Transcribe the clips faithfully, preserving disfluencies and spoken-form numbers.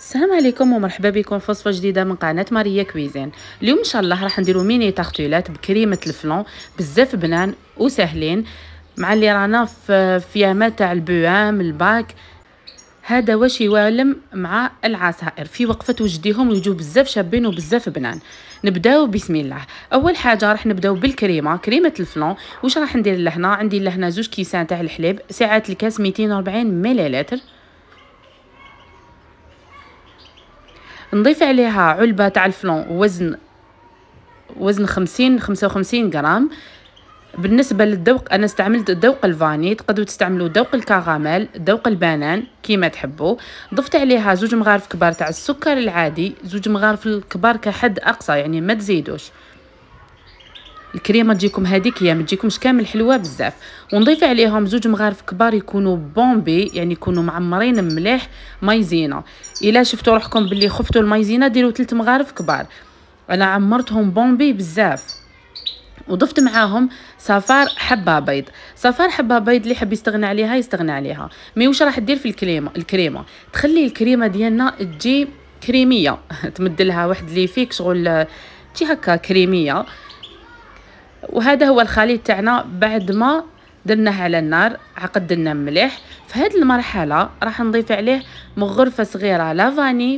السلام عليكم ومرحبا بكم في وصفه جديده من قناه ماريا كويزين. اليوم ان شاء الله راح نديرو ميني تارتولات بكريمه الفلون، بزاف بنان وسهلين مع اللي رانا في فيامات تاع البوام الباك. هذا واش يوالم مع العصائر في وقفه وجديهم ويجوا بزاف شابين وبزاف بنان. نبداو بسم الله. اول حاجه راح نبداو بالكريمه، كريمه الفلون. واش راح ندير لهنا؟ عندي لهنا زوج كيسان تاع الحليب، سعه الكاس مئتين وأربعين مليلتر. نضيف عليها علبه تاع الفلون وزن وزن خمسين خمسة وخمسين غرام. بالنسبه للذوق انا استعملت ذوق الفاني، تقدروا تستعملوا ذوق الكراميل، ذوق البنان كيما تحبوا. ضفت عليها زوج مغارف كبار تاع السكر العادي، زوج مغارف الكبار كحد اقصى يعني ما تزيدوش. الكريمه تجيكم هذيك هي ما تجيكمش كامل حلوه بزاف. ونضيف عليهم زوج مغارف كبار يكونوا بومبي يعني يكونوا معمرين مليح مايزينا. الا شفتوا روحكم باللي خفتوا المايزينا ديروا ثلاث مغارف كبار. انا عمرتهم بومبي بزاف. وضفت معاهم صفار حبه بيض. صفار حبه بيض اللي يحب يستغنى عليها يستغنى عليها. مي واش راح دير في الكريمه؟ الكريمه تخلي الكريمه ديالنا تجي كريميه تمد لها واحد لي فيك شغل تجي هكا كريميه. وهذا هو الخليط تاعنا بعد ما درناه على النار عقدنا مليح. في هذه المرحله راح نضيف عليه مغرفه صغيره لافاني،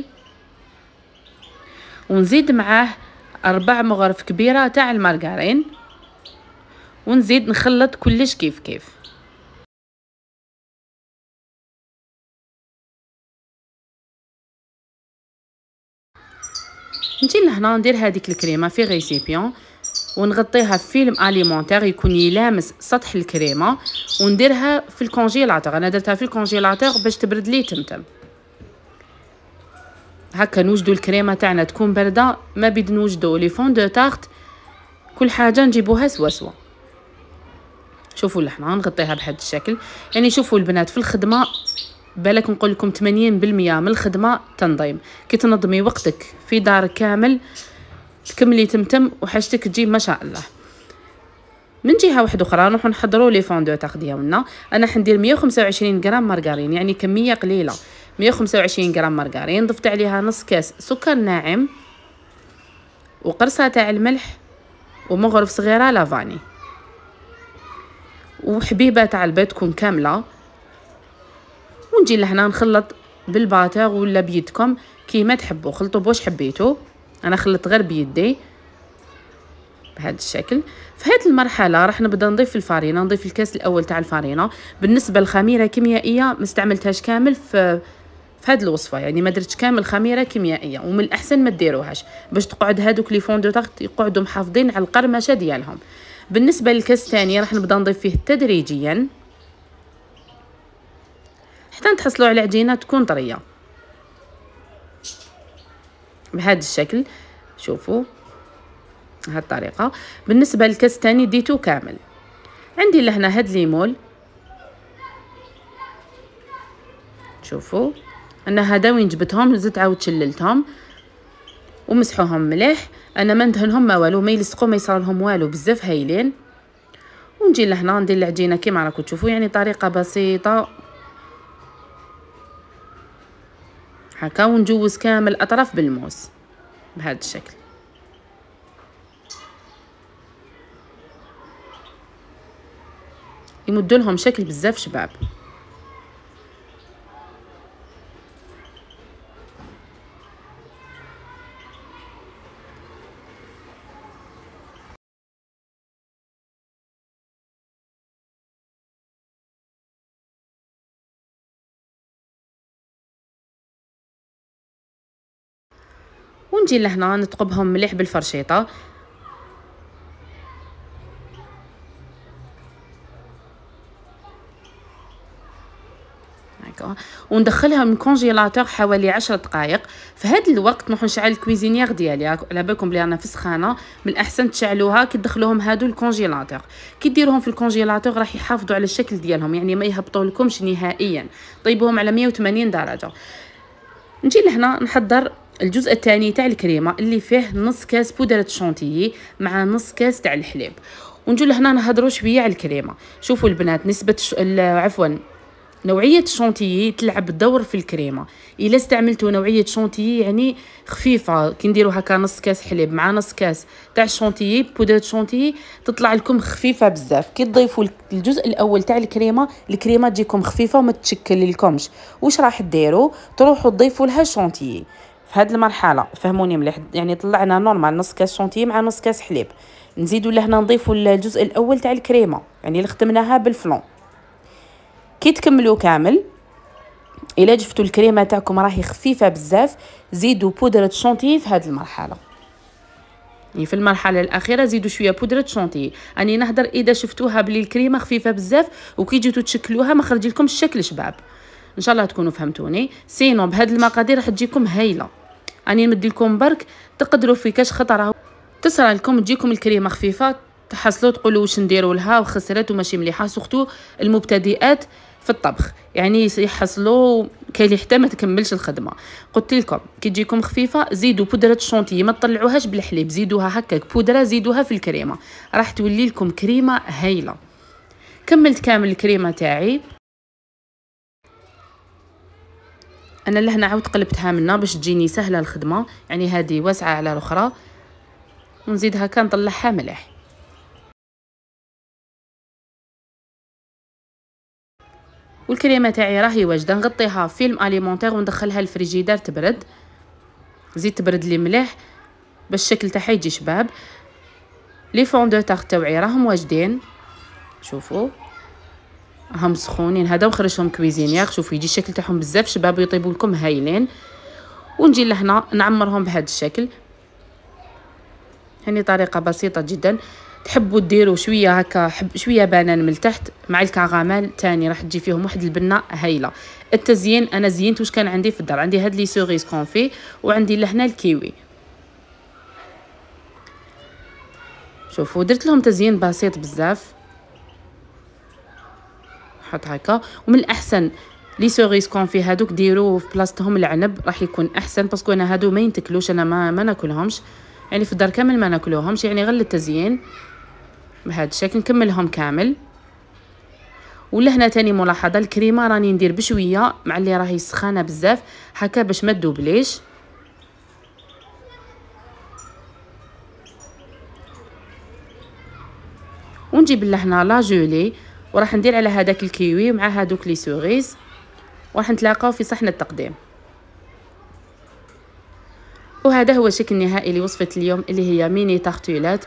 ونزيد معاه اربع مغارف كبيره تاع المارغرين، ونزيد نخلط كلش كيف كيف. نجي لهنا ندير هذيك الكريمه في غيسيبيون ونغطيها في فيلم اليمونتير يكون يلامس سطح الكريمه، ونديرها في الكونجيلاتور. انا درتها في الكونجيلاتور باش تبرد لي تمتم. هكا نوجدوا الكريمه تاعنا تكون بارده، ما بيد نوجدوا لي فون دو تارت كل حاجه نجيبوها سوا سوا. شوفوا لحنا نغطيها بهذا الشكل. يعني شوفوا البنات في الخدمه بالك نقول لكم ثمانين بالمئة من الخدمه تنظيم. كي تنظمي وقتك في دار كامل تكملي تمتم وحاجتك تجي ما شاء الله. من جهه واحده اخرى نروحوا نحضروا لي فون دو تاغ ديالنا. انا حندير مية وخمسة وعشرين غرام مارغرين يعني كميه قليله. مية وخمسة وعشرين غرام مارغرين، ضفت عليها نص كاس سكر ناعم وقرصه تاع الملح ومغرف صغيره لافاني وحبيبه تاع البيض تكون كامله. ونجي لهنا نخلط بالباتر ولا بيدكم كيما تحبوا، خلطوا بوش حبيتوا. انا خلطت غير بيدي بهذا الشكل. في هذه المرحله راح نبدا نضيف الفارينه. نضيف الكاس الاول تاع الفارينه. بالنسبه للخميره كيميائيه ما استعملتهاش كامل في في هذه الوصفه، يعني ما درتش كامل خميره كيميائيه، ومن الاحسن ما ديروهاش باش تقعد هذوك لي فون دو تارت يقعدوا محافظين على القرمشه ديالهم. بالنسبه للكاس الثاني راح نبدا نضيف فيه تدريجيا حتى نتحصلوا على عجينه تكون طريه بهذا الشكل. شوفوا هذه الطريقه. بالنسبه للكاس الثاني ديتو كامل. عندي لهنا هاد ليمول، شوفوا انا هذا وين جبتهم زدت عاود شللتهم ومسحوهم مليح. انا ما ندهنهم ما والو، ما يلصقوا ما يصير لهم والو بزاف هايلين. ونجي لهنا ندير العجينه كيما راكم تشوفوا، يعني طريقه بسيطه هكا. ونجوز كامل الاطراف بالموس بهذا الشكل. يمدوا لهم شكل بزاف شباب. ونجي لهنا نتقبهم مليح بالفرشيطه. وندخلها من كونجيلاتور حوالي عشر دقائق. في هذا الوقت نروح نشعل الكويزينيير ديالي. على بالكم بلي انا في سخانه، من الاحسن تشعلوها كي تدخلوهم هادو الكونجيلاتور. كي ديروهم في الكونجيلاتور راح يحافظوا على الشكل ديالهم، يعني ما يهبطوا لكمش نهائيا. طيبوهم على مية وثمانين درجه. نجي لهنا نحضر الجزء الثاني تاع الكريمه اللي فيه نص كاس بودره شونتيي مع نص كاس تاع الحليب. ونجي لهنا نهضروا شويه على الكريمه. شوفوا البنات نسبه ش... عفوا نوعيه شونتيي تلعب دور في الكريمه. الا استعملتوا نوعيه شونتيي يعني خفيفه، كي نديروا هكا نص كاس حليب مع نص كاس تاع شونتيي بودره شونتيي تطلع لكم خفيفه بزاف. كي تضيفوا الجزء الاول تاع الكريمه، الكريمه تجيكم خفيفه وما تشكل لكمش. واش راح ديروا؟ تروحوا تضيفوا لها شونتيي في هذه المرحله. فهموني مليح، يعني طلعنا نورمال نص كاس شونتيي مع نص كاس حليب، نزيدوا لهنا نضيفوا الجزء الاول تاع الكريمه يعني اللي خدمناها بالفلون. كي تكملوا كامل، الا جفتوا الكريمه تاعكم راهي خفيفه بزاف، زيدوا بودره شونتيي في هذه المرحله. يعني في المرحله الاخيره زيدوا شويه بودره شونتيي. راني نهضر اذا شفتوها بلي الكريمه خفيفه بزاف وكي جيتوا تشكلوها ما خرج لكم الشكل شباب. ان شاء الله تكونوا فهمتوني. سينو بهذه المقادير راح تجيكم هايله. راني نمد لكم برك تقدروا في كاش خطره تصرى لكم تجيكم الكريمه خفيفه، تحصلوا تقولوا واش نديروا لها وخسرت وماشي مليحه. سورتو المبتدئات في الطبخ يعني يحصلوا كاين حتى ما تكملش الخدمه. قلت لكم كي تجيكم خفيفه زيدوا بودره شونتيي، ما تطلعوهاش بالحليب، زيدوها هكاك بودره، زيدوها في الكريمه راح تولي لكم كريمه هايله. كملت كامل الكريمه تاعي. انا لهنا عاود قلبتها منا باش تجيني سهله الخدمه، يعني هذه واسعه على الاخرى، ونزيد هكا نطلعها مليح. والكريمه تاعي راهي واجده، نغطيها فيلم اليمونتير وندخلها الفريجيدار تبرد. زيد تبرد لي مليح باش الشكل تاعها يجي شباب. لي فون دو تارت تاوعي راهم واجدين، شوفوا راهم سخونين. هذا وخرجهم كويزينيير، شوفوا يجي الشكل تاعهم بزاف شباب ويطيبوا لكم هايلين. ونجي لهنا نعمرهم بهذا الشكل، يعني طريقه بسيطه جدا. تحبوا ديروا شويه هكا حب شويه بانان من التحت مع الكراميل تاني راح تجي فيهم واحد البنه هايله. التزيين انا زينت واش كان عندي في الدار، عندي هاد لي سوريز كونفي وعندي لهنا الكيوي. شوفوا درت لهم تزيين بسيط بزاف، حط هكا. ومن الاحسن لي سوريز كونفي هادوك ديروا في بلاصتهم العنب راح يكون احسن، باسكو انا هادو ما ينتكلوش، انا ما ما ناكلهمش يعني في الدار كامل ما ناكلوهمش، يعني غير للتزيين بهذا الشكل. نكملهم كامل. ولهنا تاني ملاحظه، الكريمه راني ندير بشويه مع اللي راهي سخانه بزاف هكا باش ما تذوبليش. ونجيب لهنا لا جولي وراح ندير على هذاك الكيوي مع هذوك لي سوريز، وراح نتلاقاو في صحن التقديم. وهذا هو الشكل النهائي لوصفه اليوم اللي هي ميني تارتولات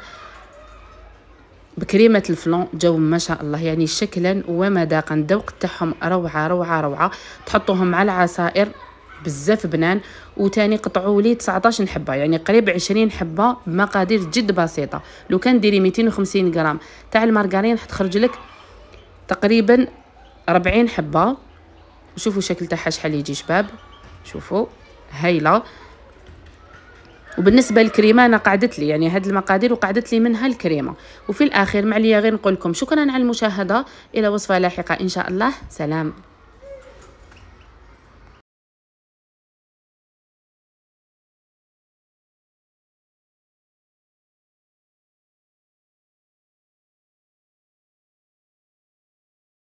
بكريمه الفلون. جو ما شاء الله، يعني شكلا ومذاقا الذوق تاعهم روعه روعه روعه. تحطوهم مع العصائر بزاف بنان. وتاني قطعوا لي تسعطاش حبه، يعني قريب عشرين حبه بمقادير جد بسيطه. لو كان ديري مئتين وخمسين غرام تاع المارغرين راح تخرج لك تقريبا أربعين حبه. وشوفوا الشكل تاعها شحال يجي شباب، شوفوا هايله. وبالنسبه للكريمه انا قعدت لي يعني هاد المقادير وقعدت لي منها الكريمه. وفي الاخير معليا غير نقول لكم شكرا على المشاهده، الى وصفه لاحقه ان شاء الله. سلام.